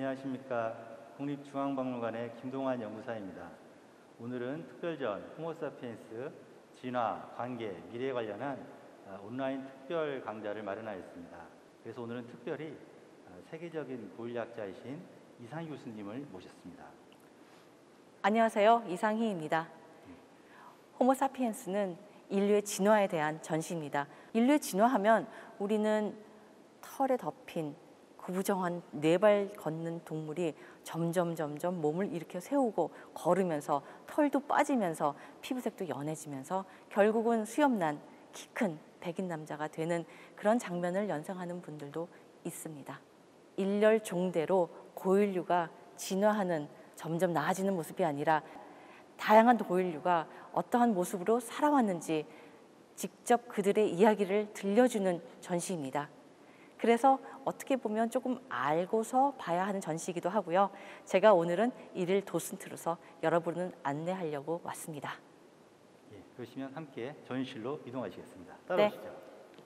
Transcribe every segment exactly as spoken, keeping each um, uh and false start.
안녕하십니까. 국립중앙박물관의 김동환 연구사입니다. 오늘은 특별전 호모사피엔스 진화, 관계, 미래에 관련한 온라인 특별 강좌를 마련하였습니다. 그래서 오늘은 특별히 세계적인 고인류학자이신 이상희 교수님을 모셨습니다. 안녕하세요. 이상희입니다. 호모사피엔스는 인류의 진화에 대한 전시입니다. 인류의 진화하면 우리는 털에 덮인 구부정한 네 발 걷는 동물이 점점 점점 몸을 일으켜 세우고 걸으면서 털도 빠지면서 피부색도 연해지면서 결국은 수염난 키 큰 백인 남자가 되는 그런 장면을 연상하는 분들도 있습니다. 일렬종대로 고인류가 진화하는 점점 나아지는 모습이 아니라 다양한 고인류가 어떠한 모습으로 살아왔는지 직접 그들의 이야기를 들려주는 전시입니다. 그래서 어떻게 보면 조금 알고서 봐야 하는 전시이기도 하고요. 제가 오늘은 이를 도슨트로서 여러분을 안내하려고 왔습니다. 예, 그러시면 함께 전시실로 이동하시겠습니다. 따라오시죠. 네.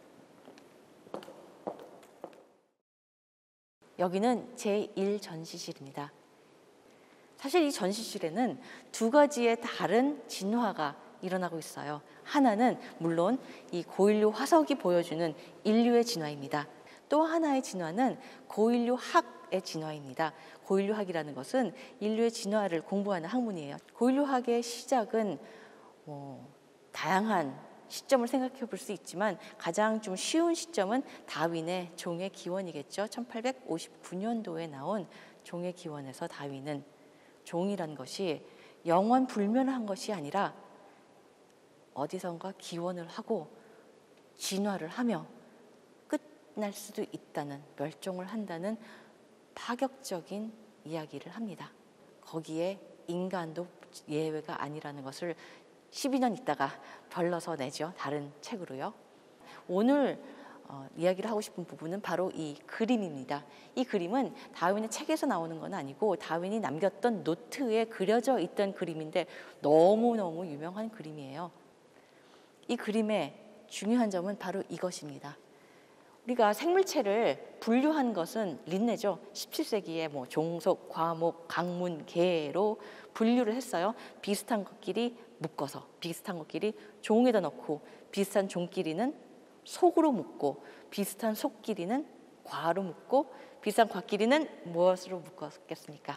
여기는 제일 전시실입니다. 사실 이 전시실에는 두 가지의 다른 진화가 일어나고 있어요. 하나는 물론 이 고인류 화석이 보여주는 인류의 진화입니다. 또 하나의 진화는 고인류학의 진화입니다. 고인류학이라는 것은 인류의 진화를 공부하는 학문이에요. 고인류학의 시작은 뭐 다양한 시점을 생각해 볼 수 있지만 가장 좀 쉬운 시점은 다윈의 종의 기원이겠죠. 천팔백오십구 년도에 나온 종의 기원에서 다윈은 종이라는 것이 영원 불멸한 것이 아니라 어디선가 기원을 하고 진화를 하며 끝날 수도 있다는, 멸종을 한다는 파격적인 이야기를 합니다. 거기에 인간도 예외가 아니라는 것을 십이 년 있다가 벌러서 내죠. 다른 책으로요. 오늘 어, 이야기를 하고 싶은 부분은 바로 이 그림입니다. 이 그림은 다윈의 책에서 나오는 건 아니고 다윈이 남겼던 노트에 그려져 있던 그림인데 너무너무 유명한 그림이에요. 이 그림의 중요한 점은 바로 이것입니다. 우리가 생물체를 분류한 것은 린네죠. 십칠 세기에 뭐 종속, 과목, 강문, 계로 분류를 했어요. 비슷한 것끼리 묶어서, 비슷한 것끼리 종에다 넣고, 비슷한 종끼리는 속으로 묶고, 비슷한 속끼리는 과로 묶고, 비슷한 과끼리는 무엇으로 묶었겠습니까?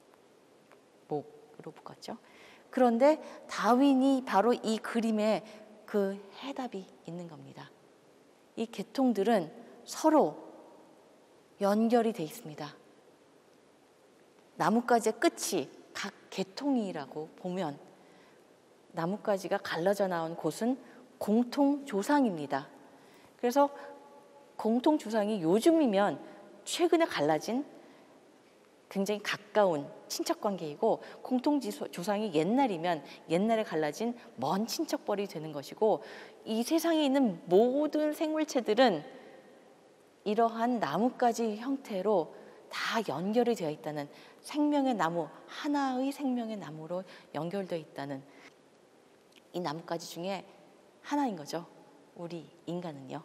목으로 묶었죠. 그런데 다윈이 바로 이 그림에 그 해답이 있는 겁니다. 이 계통들은 서로 연결이 돼 있습니다. 나뭇가지의 끝이 각 계통이라고 보면 나뭇가지가 갈라져 나온 곳은 공통조상입니다. 그래서 공통조상이 요즘이면 최근에 갈라진 굉장히 가까운 친척관계이고 공통조상이 옛날이면 옛날에 갈라진 먼 친척벌이 되는 것이고 이 세상에 있는 모든 생물체들은 이러한 나뭇가지 형태로 다 연결이 되어 있다는, 생명의 나무, 하나의 생명의 나무로 연결되어 있다는 이 나뭇가지 중에 하나인 거죠. 우리 인간은요.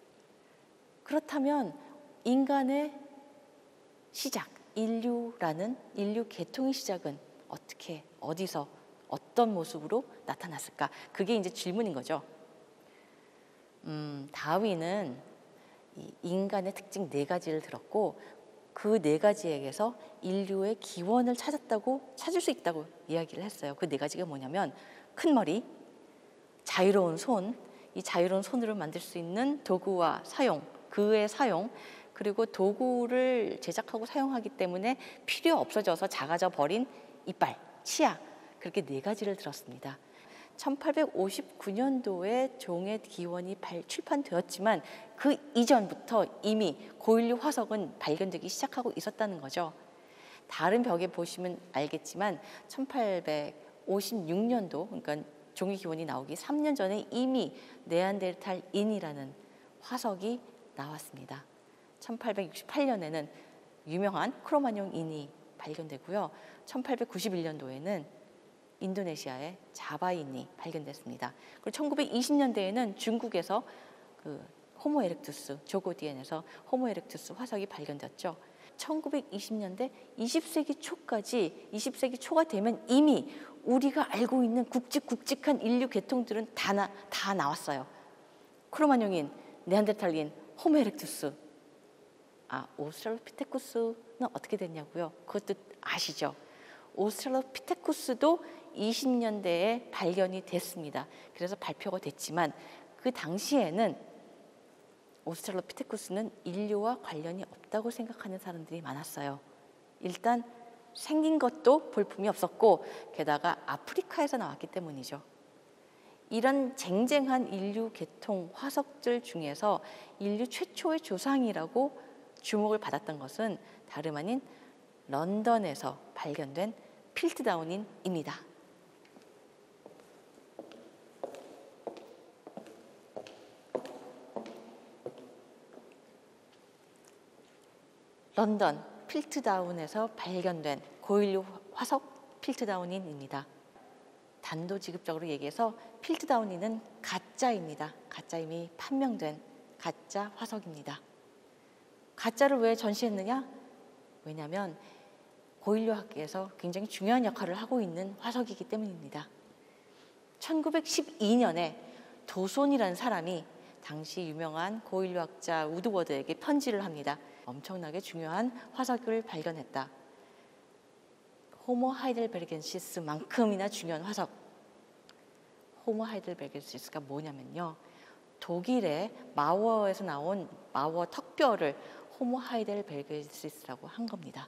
그렇다면 인간의 시작, 인류라는 인류 계통의 시작은 어떻게, 어디서, 어떤 모습으로 나타났을까? 그게 이제 질문인 거죠. 음, 다윈은 이 인간의 특징 네 가지를 들었고 그 네 가지에게서 인류의 기원을 찾았다고, 찾을 수 있다고 이야기를 했어요. 그 네 가지가 뭐냐면 큰 머리, 자유로운 손, 이 자유로운 손으로 만들 수 있는 도구와 사용, 그의 사용, 그리고 도구를 제작하고 사용하기 때문에 필요 없어져서 작아져 버린 이빨, 치아, 그렇게 네 가지를 들었습니다. 천팔백오십구 년도에 종의 기원이 출판되었지만 그 이전부터 이미 고인류 화석은 발견되기 시작하고 있었다는 거죠. 다른 벽에 보시면 알겠지만 천팔백오십육 년도, 그러니까 종의 기원이 나오기 삼 년 전에 이미 네안데르탈인이라는 화석이 나왔습니다. 천팔백육십팔 년에는 유명한 크로마뇽인이 발견되고요. 천팔백구십일 년도에는 인도네시아의 자바인이 발견됐습니다. 그리고 천구백이십 년대에는 중국에서 그 호모 에렉투스, 조고디엔에서 호모 에렉투스 화석이 발견됐죠. 천구백이십 년대 이십 세기 초까지 이십 세기 초가 되면 이미 우리가 알고 있는 굵직굵직한 인류 계통들은 다, 나, 다 나왔어요. 크로마뇽인, 네안데르탈린, 호모 에렉투스. 아, 오스트랄로피테쿠스는 어떻게 됐냐고요? 그것도 아시죠? 오스트랄로피테쿠스도 이십 년대에 발견이 됐습니다. 그래서 발표가 됐지만 그 당시에는 오스트랄로피테쿠스는 인류와 관련이 없다고 생각하는 사람들이 많았어요. 일단 생긴 것도 볼품이 없었고 게다가 아프리카에서 나왔기 때문이죠. 이런 쟁쟁한 인류 계통 화석들 중에서 인류 최초의 조상이라고 주목을 받았던 것은 다름 아닌 런던에서 발견된 필트다운인입니다. 런던 필트다운에서 발견된 고인류 화석 필트다운인입니다. 단도직입적으로 얘기해서 필트다운인은 가짜입니다. 가짜 이미 판명된 가짜 화석입니다. 가짜를 왜 전시했느냐? 왜냐하면 고인류학계에서 굉장히 중요한 역할을 하고 있는 화석이기 때문입니다. 천구백십이 년에 도손이라는 사람이 당시 유명한 고인류학자 우드워드에게 편지를 합니다. 엄청나게 중요한 화석을 발견했다. 호모 하이델베르겐시스만큼이나 중요한 화석. 호모 하이델베르겐시스가 뭐냐면요. 독일의 마워에서 나온 마워 턱뼈를 호모 하이델베르겐시스라고 한 겁니다.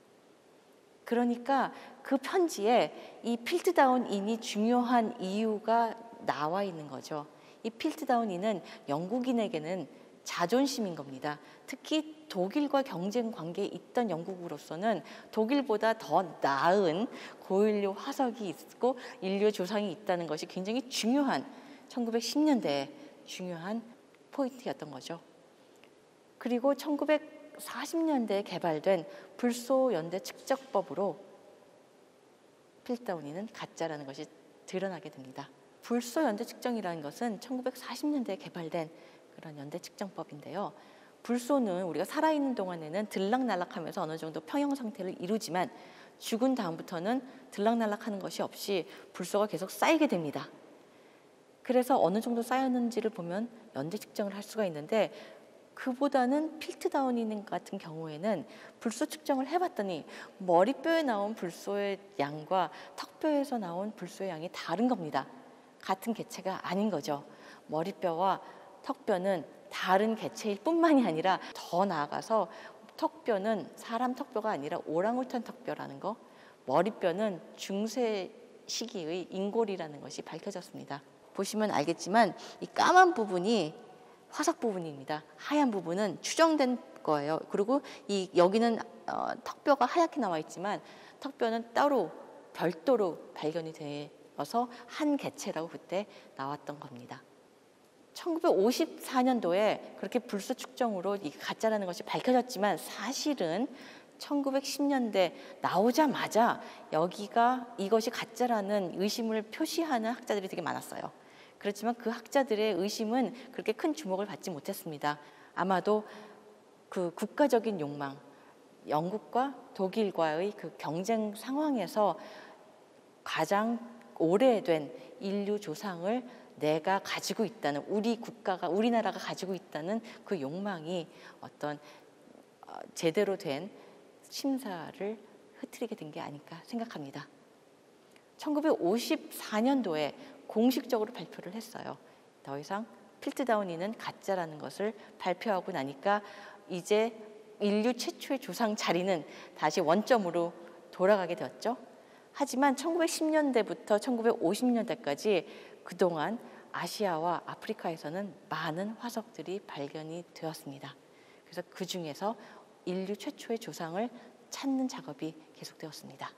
그러니까 그 편지에 이 필트다운인이 중요한 이유가 나와 있는 거죠. 이 필트다운인은 영국인에게는 자존심인 겁니다. 특히 독일과 경쟁 관계에 있던 영국으로서는 독일보다 더 나은 고인류 화석이 있고 인류 조상이 있다는 것이 굉장히 중요한 천구백십 년대에 중요한 포인트였던 거죠. 그리고 천구백사십 년대에 개발된 불소 연대 측정법으로 필트다운인은 가짜라는 것이 드러나게 됩니다. 불소 연대 측정이라는 것은 천구백사십 년대에 개발된 그런 연대 측정법인데요. 불소는 우리가 살아있는 동안에는 들락날락하면서 어느 정도 평형 상태를 이루지만 죽은 다음부터는 들락날락하는 것이 없이 불소가 계속 쌓이게 됩니다. 그래서 어느 정도 쌓였는지를 보면 연대 측정을 할 수가 있는데 그보다는 필트다운인 같은 경우에는 불소 측정을 해봤더니 머리뼈에 나온 불소의 양과 턱뼈에서 나온 불소의 양이 다른 겁니다. 같은 개체가 아닌 거죠. 머리뼈와 턱뼈는 다른 개체일 뿐만이 아니라 더 나아가서 턱뼈는 사람 턱뼈가 아니라 오랑우탄 턱뼈라는 거, 머리뼈는 중세 시기의 인골이라는 것이 밝혀졌습니다. 보시면 알겠지만 이 까만 부분이 화석 부분입니다. 하얀 부분은 추정된 거예요. 그리고 이 여기는 어, 턱뼈가 하얗게 나와 있지만 턱뼈는 따로 별도로 발견이 되어서 한 개체라고 그때 나왔던 겁니다. 천구백오십사 년도에 그렇게 불소 측정으로 이 가짜라는 것이 밝혀졌지만 사실은 천구백십 년대 나오자마자 여기가 이것이 가짜라는 의심을 표시하는 학자들이 되게 많았어요. 그렇지만 그 학자들의 의심은 그렇게 큰 주목을 받지 못했습니다. 아마도 그 국가적인 욕망, 영국과 독일과의 그 경쟁 상황에서 가장 오래된 인류 조상을 내가 가지고 있다는, 우리 국가가, 우리나라가 가지고 있다는 그 욕망이 어떤 제대로 된 심사를 흐트리게 된 게 아닐까 생각합니다. 천구백오십사 년도에 공식적으로 발표를 했어요. 더 이상 필트다운인은 가짜라는 것을 발표하고 나니까 이제 인류 최초의 조상 자리는 다시 원점으로 돌아가게 되었죠. 하지만 천구백십 년대부터 천구백오십 년대까지 그동안 아시아와 아프리카에서는 많은 화석들이 발견이 되었습니다. 그래서 그 중에서 인류 최초의 조상을 찾는 작업이 계속되었습니다.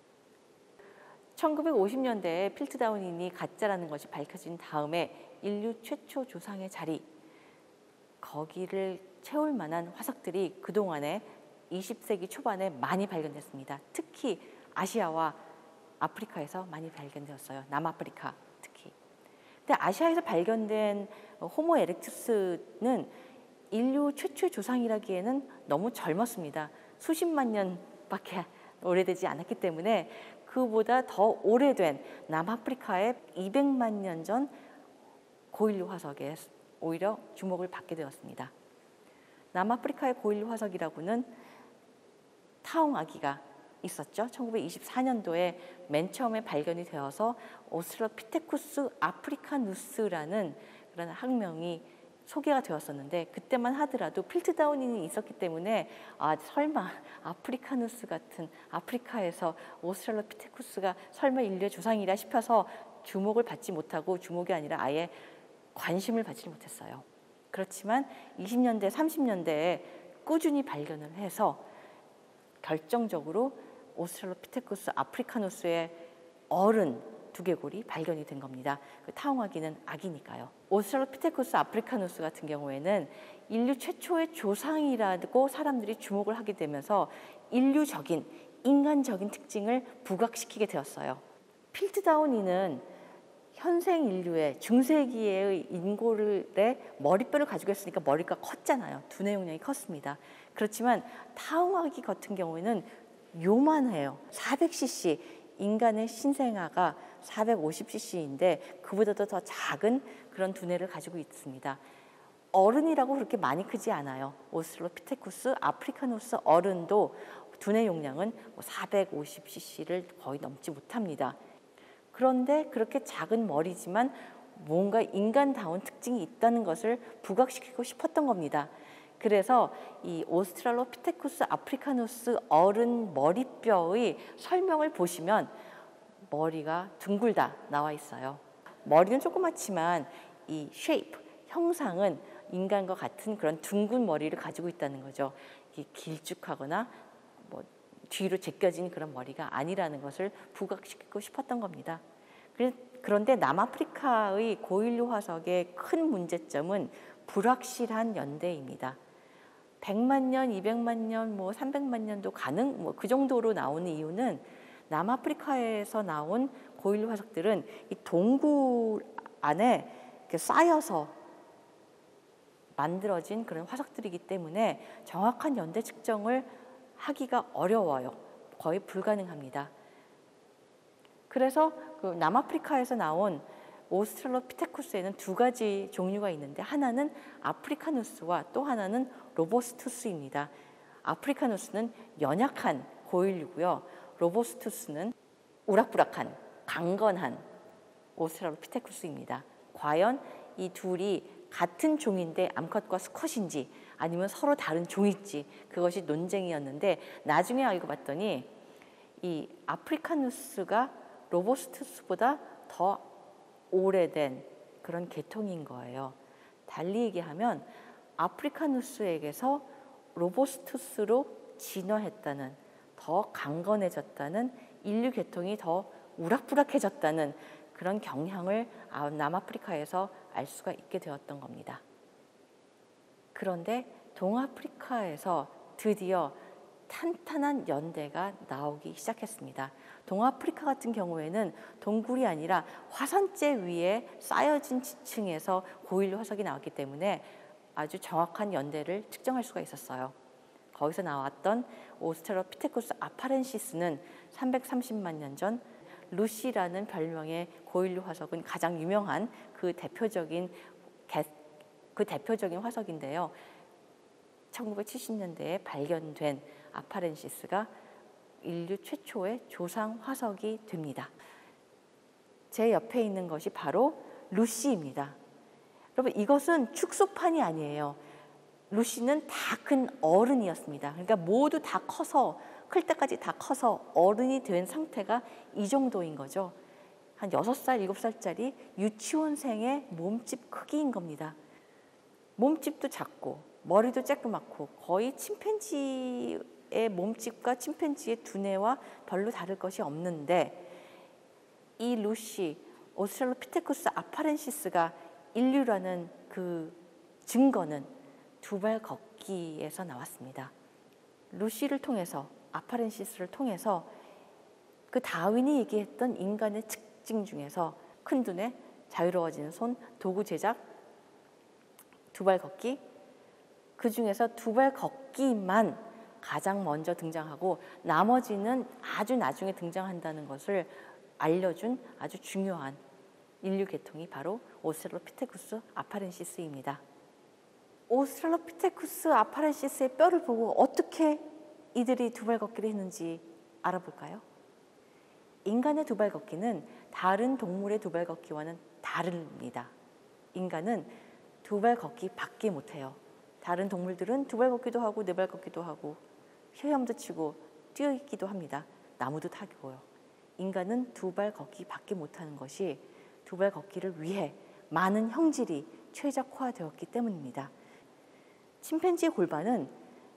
천구백오십 년대에 필트다운인이 가짜라는 것이 밝혀진 다음에 인류 최초 조상의 자리, 거기를 채울 만한 화석들이 그동안에 이십 세기 초반에 많이 발견됐습니다. 특히 아시아와 아프리카에서 많이 발견되었어요. 남아프리카 특히. 근데 아시아에서 발견된 호모 에렉투스는 인류 최초의 조상이라기에는 너무 젊었습니다. 수십만 년밖에 오래되지 않았기 때문에 그보다 더 오래된 남아프리카의 이백만 년 전 고인류 화석에 오히려 주목을 받게 되었습니다. 남아프리카의 고인류 화석이라고는 타옹아기가 있었죠. 천구백이십사 년도에 맨 처음에 발견이 되어서 오스트랄로피테쿠스 아프리카누스라는 그런 학명이 소개가 되었었는데 그때만 하더라도 필트다운인이 있었기 때문에 아 설마 아프리카누스 같은 아프리카에서 오스트랄로피테쿠스가 설마 인류의 조상이라 싶어서 주목을 받지 못하고 주목이 아니라 아예 관심을 받지 못했어요. 그렇지만 이십 년대, 삼십 년대에 꾸준히 발견을 해서 결정적으로 오스트랄로피테쿠스 아프리카누스의 어른 두개골이 발견이 된 겁니다. 그 타옹아기는 아기니까요. 오스트랄로피테쿠스 아프리카누스 같은 경우에는 인류 최초의 조상이라고 사람들이 주목을 하게 되면서 인류적인, 인간적인 특징을 부각시키게 되었어요. 필트다운이는 현생 인류의 중세기의 인골의 머리뼈를 가지고 있으니까 머리가 컸잖아요. 두뇌 용량이 컸습니다. 그렇지만 타옹아기 같은 경우에는 요만해요. 사백 씨씨, 인간의 신생아가 사백오십 씨씨인데 그보다도 더 작은 그런 두뇌를 가지고 있습니다. 어른이라고 그렇게 많이 크지 않아요. 오스트랄로피테쿠스 아프리카누스 어른도 두뇌 용량은 사백오십 씨씨를 거의 넘지 못합니다. 그런데 그렇게 작은 머리지만 뭔가 인간다운 특징이 있다는 것을 부각시키고 싶었던 겁니다. 그래서 이 오스트랄로피테쿠스 아프리카누스 어른 머리뼈의 설명을 보시면 머리가 둥글다 나와 있어요. 머리는 조그맣지만 이 쉐이프, 형상은 인간과 같은 그런 둥근 머리를 가지고 있다는 거죠. 길쭉하거나 뭐 뒤로 제껴진 그런 머리가 아니라는 것을 부각시키고 싶었던 겁니다. 그런데 남아프리카의 고인류 화석의 큰 문제점은 불확실한 연대입니다. 백만 년, 이백만 년, 뭐 삼백만 년도 가능, 뭐 그 정도로 나오는 이유는 남아프리카에서 나온 고인류 화석들은 이 동굴 안에 이렇게 쌓여서 만들어진 그런 화석들이기 때문에 정확한 연대 측정을 하기가 어려워요. 거의 불가능합니다. 그래서 그 남아프리카에서 나온 오스트랄로피테쿠스에는 두 가지 종류가 있는데 하나는 아프리카누스와 또 하나는 로보스투스입니다. 아프리카누스는 연약한 고인류고요. 로보스투스는 우락부락한 강건한 오스트랄로피테쿠스입니다. 과연 이 둘이 같은 종인데 암컷과 수컷인지 아니면 서로 다른 종일지 그것이 논쟁이었는데 나중에 알고 봤더니 이 아프리카누스가 로보스투스보다 더 오래된 그런 계통인 거예요. 달리 얘기하면 아프리카누스에게서 로보스투스로 진화했다는, 더 강건해졌다는, 인류 계통이 더 우락부락해졌다는 그런 경향을 남아프리카에서 알 수가 있게 되었던 겁니다. 그런데 동아프리카에서 드디어 탄탄한 연대가 나오기 시작했습니다. 동아프리카 같은 경우에는 동굴이 아니라 화산재 위에 쌓여진 지층에서 고인류 화석이 나왔기 때문에 아주 정확한 연대를 측정할 수가 있었어요. 거기서 나왔던 오스트랄로피테쿠스 아파렌시스는 삼백삼십만 년 전 루시라는 별명의 고인류 화석은 가장 유명한 그 대표적인 그 대표적인 화석인데요. 천구백칠십 년대에 발견된 아파렌시스가 인류 최초의 조상 화석이 됩니다. 제 옆에 있는 것이 바로 루시입니다. 여러분 이것은 축소판이 아니에요. 루시는 다 큰 어른이었습니다. 그러니까 모두 다 커서 클 때까지 다 커서 어른이 된 상태가 이 정도인 거죠. 한 여섯 살, 일곱 살짜리 유치원생의 몸집 크기인 겁니다. 몸집도 작고 머리도 쬐끄맣고 거의 침팬지의 몸집과 침팬지의 두뇌와 별로 다를 것이 없는데 이 루시, 오스트랄로피테쿠스 아파렌시스가 인류라는 그 증거는 두 발 걷기에서 나왔습니다. 루시를 통해서, 아파렌시스를 통해서 그 다윈이 얘기했던 인간의 특징 중에서 큰 두뇌, 자유로워지는 손, 도구 제작, 두 발 걷기, 그 중에서 두 발 걷기만 가장 먼저 등장하고 나머지는 아주 나중에 등장한다는 것을 알려준 아주 중요한 인류 계통이 바로 오스트랄로피테쿠스 아파렌시스입니다. 오스트랄로피테쿠스 아파렌시스의 뼈를 보고 어떻게 이들이 두발 걷기를 했는지 알아볼까요? 인간의 두발 걷기는 다른 동물의 두발 걷기와는 다릅니다. 인간은 두발 걷기 밖에 못해요. 다른 동물들은 두발 걷기도 하고 네발 걷기도 하고 헤엄도 치고 뛰어있기도 합니다. 나무도 타고요. 인간은 두발 걷기 밖에 못하는 것이 두발 걷기를 위해 많은 형질이 최적화되었기 때문입니다. 침팬지의 골반은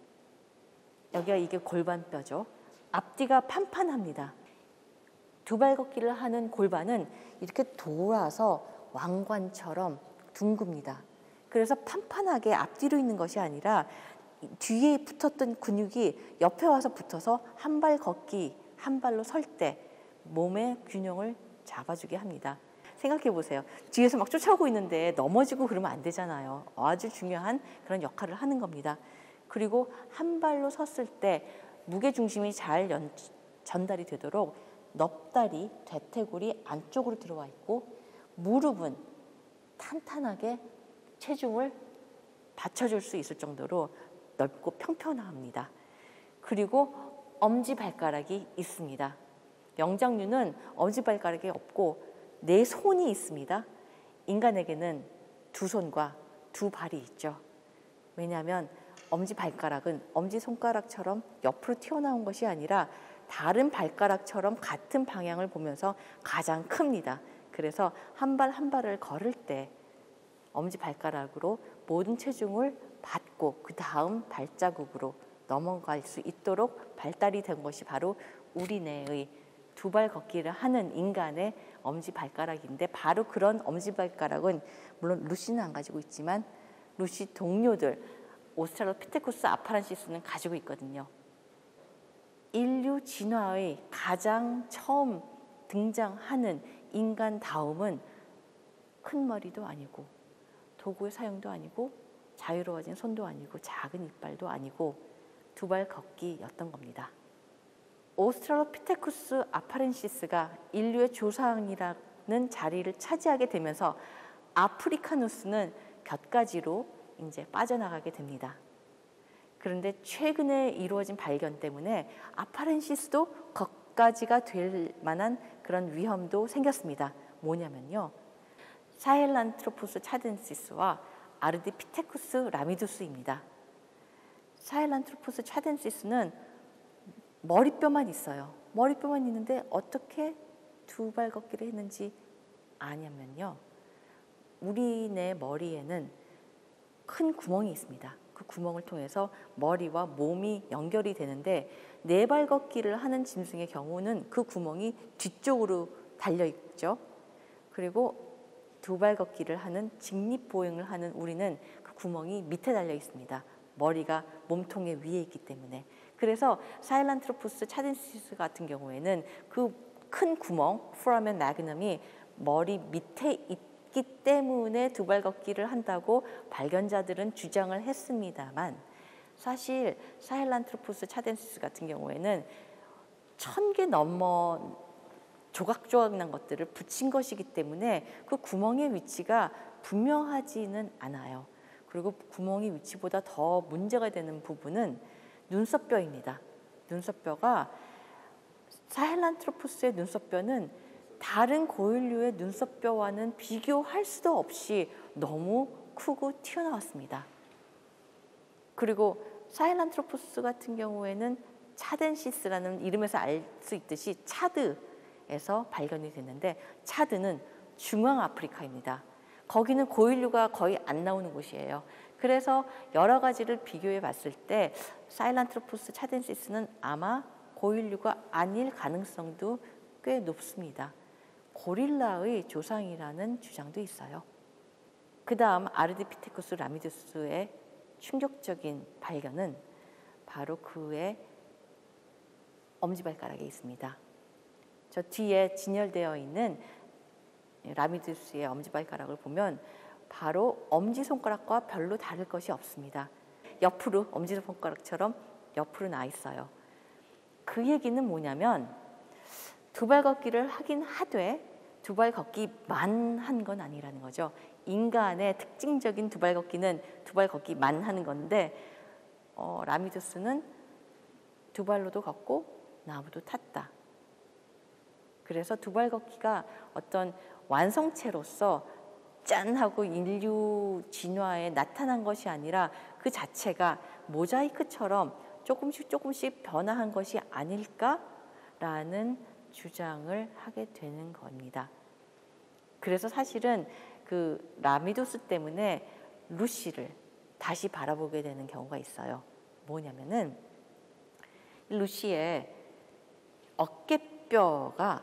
여기가 이게 골반뼈죠. 앞뒤가 판판합니다. 두발 걷기를 하는 골반은 이렇게 돌아서 왕관처럼 둥굽니다. 그래서 판판하게 앞뒤로 있는 것이 아니라 뒤에 붙었던 근육이 옆에 와서 붙어서 한 발 걷기, 한 발로 설 때 몸의 균형을 잡아주게 합니다. 생각해 보세요. 뒤에서 막 쫓아오고 있는데 넘어지고 그러면 안 되잖아요. 아주 중요한 그런 역할을 하는 겁니다. 그리고 한 발로 섰을 때 무게 중심이 잘 연, 전달이 되도록 넙다리, 대퇴골이 안쪽으로 들어와 있고 무릎은 탄탄하게 체중을 받쳐줄 수 있을 정도로 넓고 평평합니다. 그리고 엄지발가락이 있습니다. 영장류는 엄지발가락이 없고 네 손이 있습니다. 인간에게는 두 손과 두 발이 있죠. 왜냐하면 엄지발가락은 엄지손가락처럼 옆으로 튀어나온 것이 아니라 다른 발가락처럼 같은 방향을 보면서 가장 큽니다. 그래서 한 발 한 발을 걸을 때 엄지발가락으로 모든 체중을 받고 그 다음 발자국으로 넘어갈 수 있도록 발달이 된 것이 바로 우리네의 두 발 걷기를 하는 인간의 엄지발가락인데 바로 그런 엄지발가락은 물론 루시는 안 가지고 있지만 루시 동료들 오스트랄로피테쿠스 아파렌시스는 가지고 있거든요. 인류 진화의 가장 처음 등장하는 인간 다음은 큰 머리도 아니고 도구의 사용도 아니고 자유로워진 손도 아니고 작은 이빨도 아니고 두 발 걷기였던 겁니다. 오스트랄로피테쿠스 아파렌시스가 인류의 조상이라는 자리를 차지하게 되면서 아프리카누스는 곁가지로 이제 빠져나가게 됩니다. 그런데 최근에 이루어진 발견 때문에 아파렌시스도 겉가지가 될 만한 그런 위험도 생겼습니다. 뭐냐면요. 사헬란트로포스 차덴시스와 아르디피테쿠스 라미두스입니다. 사헬란트로포스 차덴시스는 머리뼈만 있어요. 머리뼈만 있는데 어떻게 두 발 걷기를 했는지 아냐면요. 우리네 머리에는 큰 구멍이 있습니다. 그 구멍을 통해서 머리와 몸이 연결이 되는데 네 발 걷기를 하는 짐승의 경우는 그 구멍이 뒤쪽으로 달려 있죠. 그리고 두 발 걷기를 하는 직립보행을 하는 우리는 그 구멍이 밑에 달려 있습니다. 머리가 몸통의 위에 있기 때문에. 그래서 사헬란트로포스 차덴시스 같은 경우에는 그 큰 구멍, 포라멘 매그넘이 머리 밑에 있기 때문에 두 발 걷기를 한다고 발견자들은 주장을 했습니다만 사실 사헬란트로포스 차덴시스 같은 경우에는 천 개 넘어 조각조각난 것들을 붙인 것이기 때문에 그 구멍의 위치가 분명하지는 않아요. 그리고 구멍의 위치보다 더 문제가 되는 부분은 눈썹뼈입니다. 눈썹뼈가 사헬란트로포스의 눈썹뼈는 다른 고인류의 눈썹뼈와는 비교할 수도 없이 너무 크고 튀어나왔습니다. 그리고 사헬란트로포스 같은 경우에는 차덴시스라는 이름에서 알 수 있듯이 차드에서 발견이 됐는데 차드는 중앙아프리카입니다. 거기는 고인류가 거의 안 나오는 곳이에요. 그래서 여러 가지를 비교해 봤을 때 사헬란트로포스 차덴시스는 아마 고인류가 아닐 가능성도 꽤 높습니다. 고릴라의 조상이라는 주장도 있어요. 그 다음 아르디피테쿠스 라미두스의 충격적인 발견은 바로 그의 엄지발가락에 있습니다. 저 뒤에 진열되어 있는 라미두스의 엄지발가락을 보면 바로 엄지손가락과 별로 다를 것이 없습니다. 옆으로 엄지손가락처럼 옆으로 나 있어요. 그 얘기는 뭐냐면 두발 걷기를 하긴 하되 두발 걷기만 한 건 아니라는 거죠. 인간의 특징적인 두발 걷기는 두발 걷기만 하는 건데 어, 라미두스는 두 발로도 걷고 나무도 탔다. 그래서 두발 걷기가 어떤 완성체로서 짠 하고 인류 진화에 나타난 것이 아니라 그 자체가 모자이크처럼 조금씩 조금씩 변화한 것이 아닐까라는 주장을 하게 되는 겁니다. 그래서 사실은 그 라미두스 때문에 루시를 다시 바라보게 되는 경우가 있어요. 뭐냐면은 루시의 어깨뼈가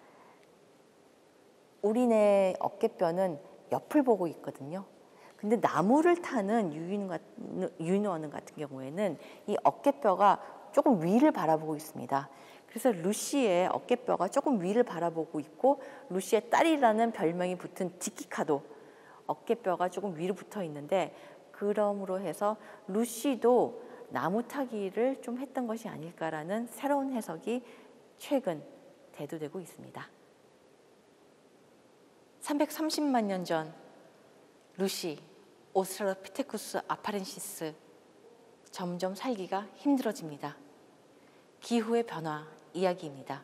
우리네 어깨뼈는 옆을 보고 있거든요. 근데 나무를 타는 유인원 같은 경우에는 이 어깨뼈가 조금 위를 바라보고 있습니다. 그래서 루시의 어깨뼈가 조금 위를 바라보고 있고 루시의 딸이라는 별명이 붙은 티키카도 어깨뼈가 조금 위로 붙어 있는데 그러므로 해서 루시도 나무 타기를 좀 했던 것이 아닐까라는 새로운 해석이 최근 대두되고 있습니다. 삼백삼십만 년 전 루시, 오스트랄로피테쿠스 아파렌시스 점점 살기가 힘들어집니다. 기후의 변화 이야기입니다.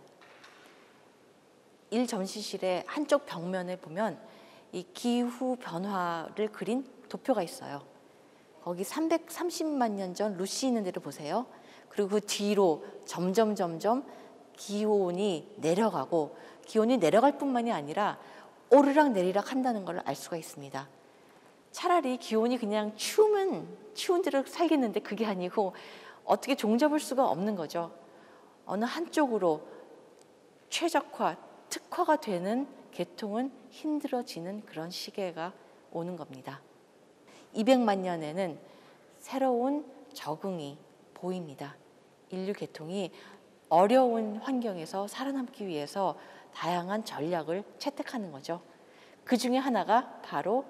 일 전시실의 한쪽 벽면에 보면 이 기후 변화를 그린 도표가 있어요. 거기 삼백삼십만 년 전 루시 있는 데를 보세요. 그리고 그 뒤로 점점 점점 기온이 내려가고 기온이 내려갈 뿐만이 아니라 오르락 내리락 한다는 걸 알 수가 있습니다. 차라리 기온이 그냥 추우면 추운 데로 살겠는데 그게 아니고 어떻게 종잡을 수가 없는 거죠. 어느 한쪽으로 최적화, 특화가 되는 계통은 힘들어지는 그런 시기가 오는 겁니다. 이백만 년에는 새로운 적응이 보입니다. 인류 계통이 어려운 환경에서 살아남기 위해서 다양한 전략을 채택하는 거죠. 그 중에 하나가 바로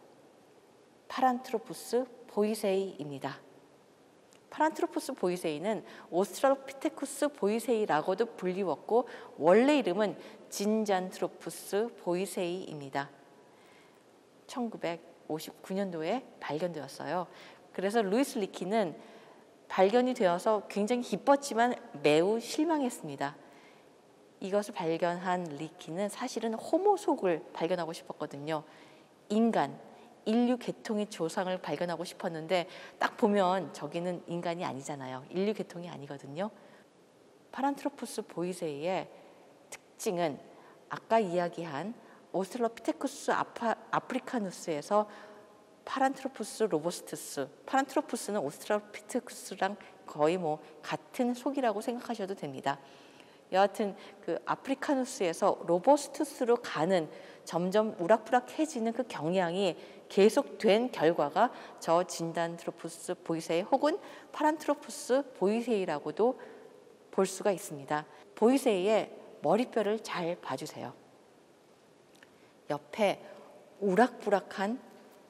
파란트로푸스 보이세이입니다. 파란트로푸스 보이세이는 오스트랄로피테쿠스 보이세이라고도 불리웠고 원래 이름은 진잔트로푸스 보이세이입니다. 천구백오십구 년도에 발견되었어요. 그래서 루이스 리키는 발견이 되어서 굉장히 기뻤지만 매우 실망했습니다. 이것을 발견한 리키는 사실은 호모속을 발견하고 싶었거든요. 인간, 인류 계통의 조상을 발견하고 싶었는데 딱 보면 저기는 인간이 아니잖아요. 인류 계통이 아니거든요. 파란트로푸스 보이세이의 특징은 아까 이야기한 오스트랄로피테쿠스 아파, 아프리카누스에서 파란트로푸스 로버스투스, 파란트로푸스는 오스트랄로피테쿠스랑 거의 뭐 같은 속이라고 생각하셔도 됩니다. 여하튼 그 아프리카누스에서 로버스투스로 가는 점점 우락부락해지는 그 경향이 계속된 결과가 저 진단트로푸스 보이세이 혹은 파란트로푸스 보이세이라고도 볼 수가 있습니다. 보이세이의 머리뼈를 잘 봐주세요. 옆에 우락부락한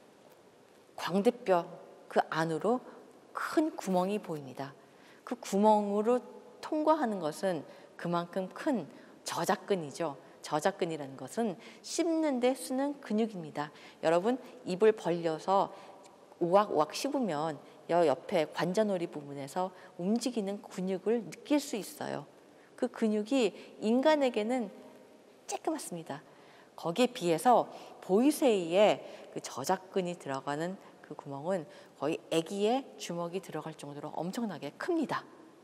광대뼈 그 안으로 큰 구멍이 보입니다. 그 구멍으로 통과하는 것은 그만큼 큰 저작근이죠. 저작근이라는 것은 씹는 데 쓰는 근육입니다. 여러분 입을 벌려서 우악우악 씹으면 여 옆에 관자놀이 부분에서 움직이는 근육을 느낄 수 있어요. 그 근육이 인간에게는 쬐끄맣습니다. 거기에 비해서 보이세이의 그 저작근이 들어가는 그 구멍은 거의 아기의 주먹이 들어갈 정도로 엄청나게 큽니다.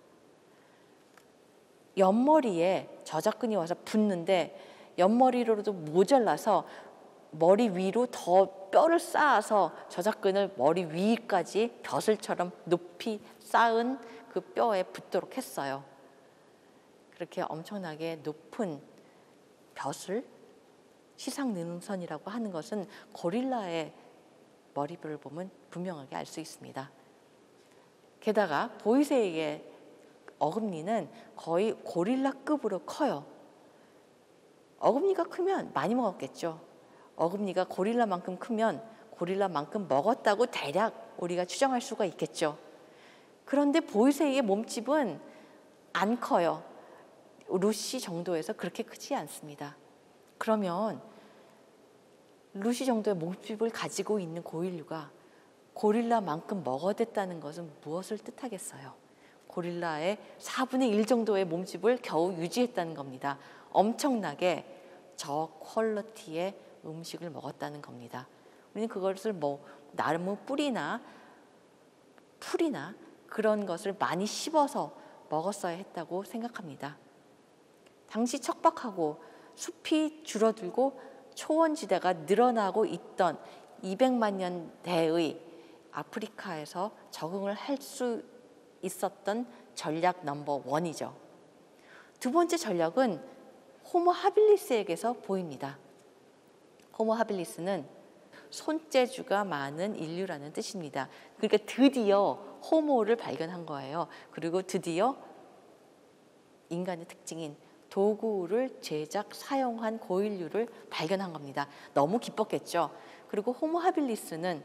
옆머리에 저작근이 와서 붙는데 옆머리로도 모자라서 머리 위로 더 뼈를 쌓아서 저작근을 머리 위까지 벼슬처럼 높이 쌓은 그 뼈에 붙도록 했어요. 그렇게 엄청나게 높은 벼슬, 시상능선이라고 하는 것은 고릴라의 머리뼈를 보면 분명하게 알 수 있습니다. 게다가 보이세이의 어금니는 거의 고릴라급으로 커요. 어금니가 크면 많이 먹었겠죠. 어금니가 고릴라만큼 크면 고릴라만큼 먹었다고 대략 우리가 추정할 수가 있겠죠. 그런데 보이세이의 몸집은 안 커요. 루시 정도에서 그렇게 크지 않습니다. 그러면 루시 정도의 몸집을 가지고 있는 고인류가 고릴라만큼 먹어댔다는 것은 무엇을 뜻하겠어요? 고릴라의 사분의 일 정도의 몸집을 겨우 유지했다는 겁니다. 엄청나게 저퀄리티의 음식을 먹었다는 겁니다. 우리는 그것을 뭐 나무 뿌리나 풀이나 그런 것을 많이 씹어서 먹었어야 했다고 생각합니다. 당시 척박하고 숲이 줄어들고 초원지대가 늘어나고 있던 이백만 년대의 아프리카에서 적응을 할 수 있었던 전략 넘버 원이죠. 두 번째 전략은 호모 하빌리스에게서 보입니다. 호모 하빌리스는 손재주가 많은 인류라는 뜻입니다. 그러니까 드디어 호모를 발견한 거예요. 그리고 드디어 인간의 특징인 도구를 제작, 사용한 고인류를 발견한 겁니다. 너무 기뻤겠죠. 그리고 호모 하빌리스는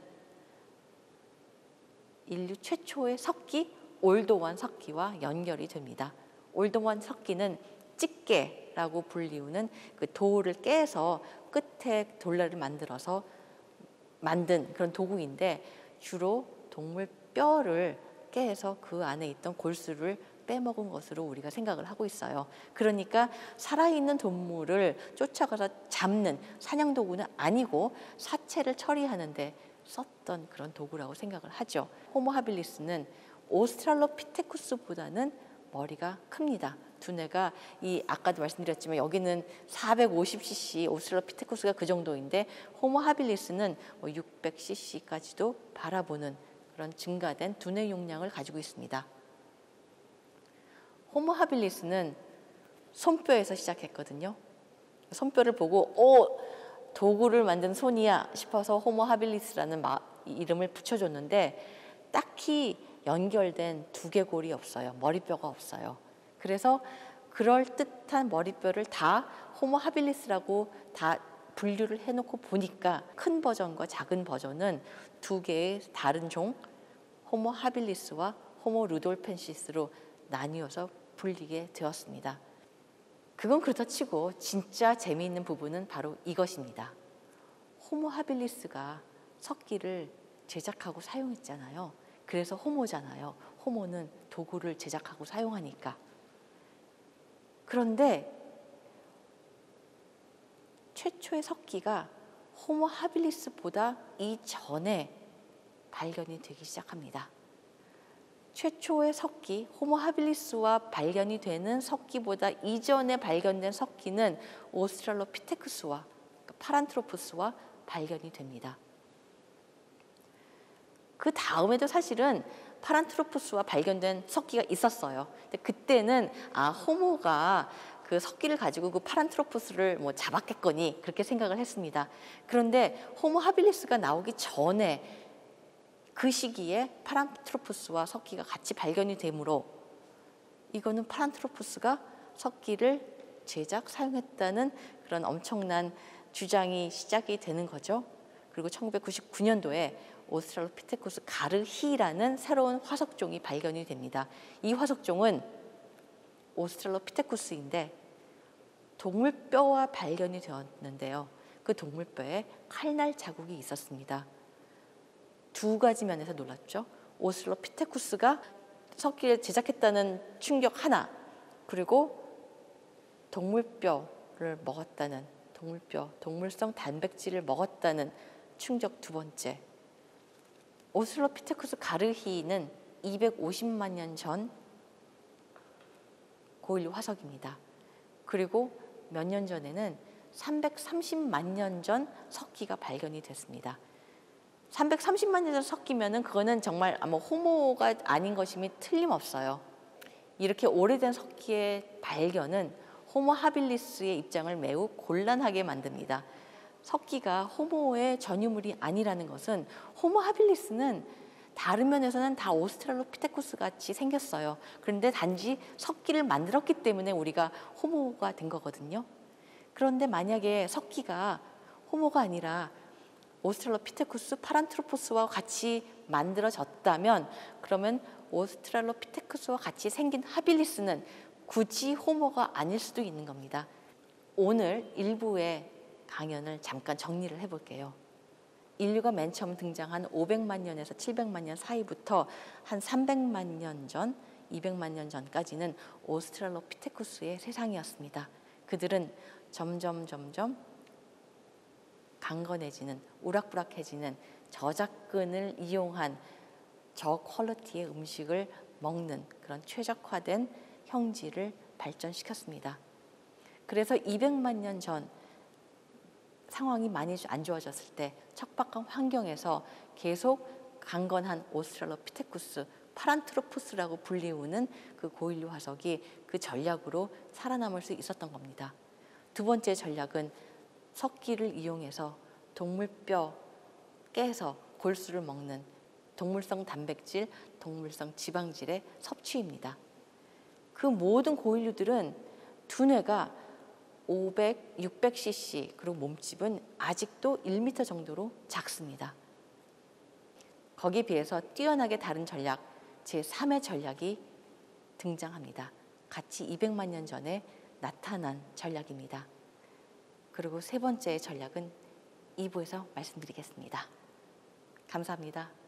인류 최초의 석기 올도완 석기와 연결이 됩니다. 올도완 석기는 집게라고 불리우는 그 돌을 깨서 끝에 돌레를 만들어서 만든 그런 도구인데 주로 동물 뼈를 깨서 그 안에 있던 골수를 빼먹은 것으로 우리가 생각을 하고 있어요. 그러니까 살아있는 동물을 쫓아가서 잡는 사냥 도구는 아니고 사체를 처리하는 데 썼던 그런 도구라고 생각을 하죠. 호모 하빌리스는 오스트랄로피테쿠스보다는 머리가 큽니다. 두뇌가 이 아까도 말씀드렸지만 여기는 사백오십 씨씨 오스트랄로피테쿠스가 그 정도인데 호모 하빌리스는 뭐 육백 씨씨까지도 바라보는 그런 증가된 두뇌 용량을 가지고 있습니다. 호모 하빌리스는 손뼈에서 시작했거든요. 손뼈를 보고 오, 도구를 만든 손이야 싶어서 호모 하빌리스라는 마, 이름을 붙여줬는데 딱히 연결된 두개골이 없어요. 머리뼈가 없어요. 그래서 그럴듯한 머리뼈를 다 호모 하빌리스라고 다 분류를 해놓고 보니까 큰 버전과 작은 버전은 두 개의 다른 종 호모 하빌리스와 호모 루돌펜시스로 나뉘어서 불리게 되었습니다. 그건 그렇다 치고 진짜 재미있는 부분은 바로 이것입니다. 호모 하빌리스가 석기를 제작하고 사용했잖아요. 그래서 호모잖아요. 호모는 도구를 제작하고 사용하니까. 그런데 최초의 석기가 호모 하빌리스보다 이전에 발견이 되기 시작합니다. 최초의 석기, 호모 하빌리스와 발견이 되는 석기보다 이전에 발견된 석기는 오스트랄로피테쿠스와 파란트로푸스와 발견이 됩니다. 그 다음에도 사실은 파란트로푸스와 발견된 석기가 있었어요. 근데 그때는 아 호모가 그 석기를 가지고 그 파란트로푸스를 뭐 잡았겠거니 그렇게 생각을 했습니다. 그런데 호모 하빌리스가 나오기 전에 그 시기에 파란트로푸스와 석기가 같이 발견이 되므로 이거는 파란트로푸스가 석기를 제작, 사용했다는 그런 엄청난 주장이 시작이 되는 거죠. 그리고 천구백구십구 년도에 오스트랄로피테쿠스 가르히라는 새로운 화석종이 발견이 됩니다. 이 화석종은 오스트랄로피테쿠스인데 동물뼈와 발견이 되었는데요. 그 동물뼈에 칼날 자국이 있었습니다. 두 가지 면에서 놀랐죠. 오스트랄로피테쿠스가 석기를 제작했다는 충격 하나, 그리고 동물뼈를 먹었다는, 동물뼈, 동물성 단백질을 먹었다는 충격 두 번째. 오스트랄로피테쿠스 가르히는 이백오십만 년 전 고인류 화석입니다. 그리고 몇 년 전에는 삼백삼십만 년 전 석기가 발견이 됐습니다. 삼백삼십만 년 전 석기면은 그거는 정말 아마 호모가 아닌 것임이 틀림없어요. 이렇게 오래된 석기의 발견은 호모 하빌리스의 입장을 매우 곤란하게 만듭니다. 석기가 호모의 전유물이 아니라는 것은 호모 하빌리스는 다른 면에서는 다 오스트랄로피테쿠스 같이 생겼어요. 그런데 단지 석기를 만들었기 때문에 우리가 호모가 된 거거든요. 그런데 만약에 석기가 호모가 아니라 오스트랄로피테쿠스 파란트로포스와 같이 만들어졌다면 그러면 오스트랄로피테쿠스와 같이 생긴 하빌리스는 굳이 호모가 아닐 수도 있는 겁니다. 오늘 일부의 강연을 잠깐 정리를 해볼게요. 인류가 맨 처음 등장한 오백만 년에서 칠백만 년 사이부터 한 삼백만 년 전, 이백만 년 전까지는 오스트랄로피테쿠스의 세상이었습니다. 그들은 점점 점점 강건해지는, 우락부락해지는 저작근을 이용한 저퀄리티의 음식을 먹는 그런 최적화된 형질을 발전시켰습니다. 그래서 이백만 년 전 상황이 많이 안 좋아졌을 때 척박한 환경에서 계속 강건한 오스트랄로피테쿠스, 파란트로푸스라고 불리우는 그 고인류 화석이 그 전략으로 살아남을 수 있었던 겁니다. 두 번째 전략은 석기를 이용해서 동물뼈 깨서 골수를 먹는 동물성 단백질, 동물성 지방질의 섭취입니다. 그 모든 고인류들은 두뇌가 오백, 육백 씨씨 그리고 몸집은 아직도 일 미터 정도로 작습니다. 거기에 비해서 뛰어나게 다른 전략, 제삼의 전략이 등장합니다. 같이 이백만 년 전에 나타난 전략입니다. 그리고 세 번째 전략은 이 부에서 말씀드리겠습니다. 감사합니다.